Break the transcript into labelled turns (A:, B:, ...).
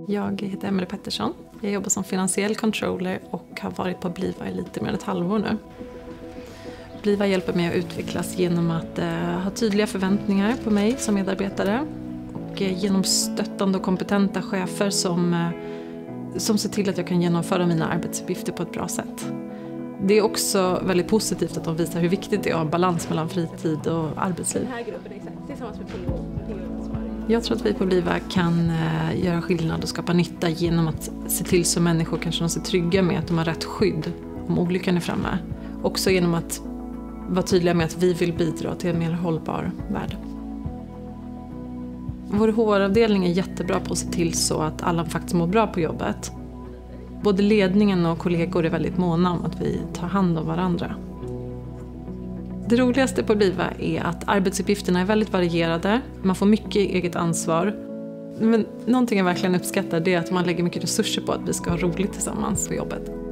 A: Jag heter Emelie Pettersson. Jag jobbar som finansiell controller och har varit på Bliva i lite mer än ett halvår nu. Bliva hjälper mig att utvecklas genom att ha tydliga förväntningar på mig som medarbetare och genom stöttande och kompetenta chefer som ser till att jag kan genomföra mina arbetsuppgifter på ett bra sätt. Det är också väldigt positivt att de visar hur viktigt det är att ha balans mellan fritid och arbetsliv.
B: Den här gruppen tillsammans med PO-ansvarig.
A: Jag tror att vi på Bliva kan göra skillnad och skapa nytta genom att se till så människor kan känna sig trygga med att de har rätt skydd om olyckan är framme. Också genom att vara tydliga med att vi vill bidra till en mer hållbar värld. Vår HR-avdelning är jättebra på att se till så att alla faktiskt mår bra på jobbet. Både ledningen och kollegor är väldigt måna om att vi tar hand om varandra. Det roligaste på Bliva är att arbetsuppgifterna är väldigt varierade. Man får mycket eget ansvar. Men någonting jag verkligen uppskattar är att man lägger mycket resurser på att vi ska ha roligt tillsammans på jobbet.